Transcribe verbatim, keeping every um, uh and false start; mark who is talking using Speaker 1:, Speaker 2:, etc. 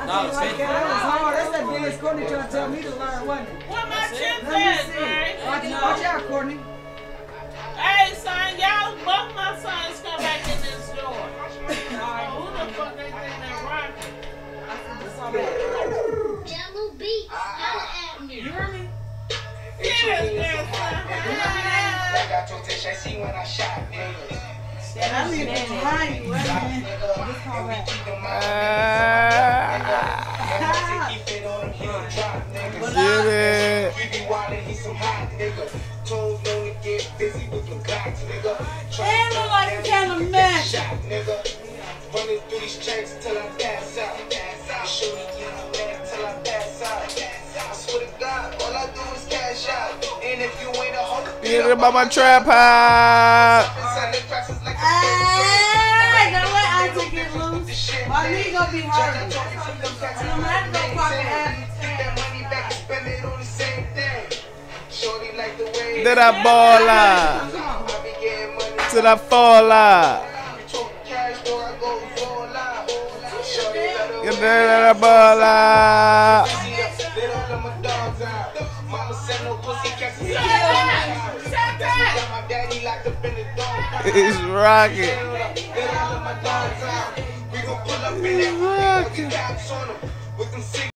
Speaker 1: Dollar
Speaker 2: like
Speaker 1: fifty.
Speaker 2: that. That was hard. That's that dance Courtney trying to tell me to learn, wasn't it?
Speaker 3: What my chips
Speaker 2: Let me
Speaker 3: at,
Speaker 2: see.
Speaker 3: man?
Speaker 2: Watch, watch out, Courtney.
Speaker 3: Hey, son, y'all, both my sons come back in this door. Oh, who the fuck they think they're rocking?
Speaker 4: Download beats. Holla at me.
Speaker 3: You hear me? Yes, yes,
Speaker 2: Yeah, I mean, it's right, man. Just call back.
Speaker 5: Get it.
Speaker 2: And look like you kind of mess.
Speaker 6: Running through these tracks till I pass out. Show me you man till I pass out. I swear to God, all I do is cash out. And if you ain't a hoe,
Speaker 5: Get it about my trap house.
Speaker 2: Hey, don't let Isaac get loose. My knee gonna be hurting. I'm gonna have to go park at
Speaker 5: Did I ball out? Did I fall out? Get that ball out. It's rocking. It's rocking.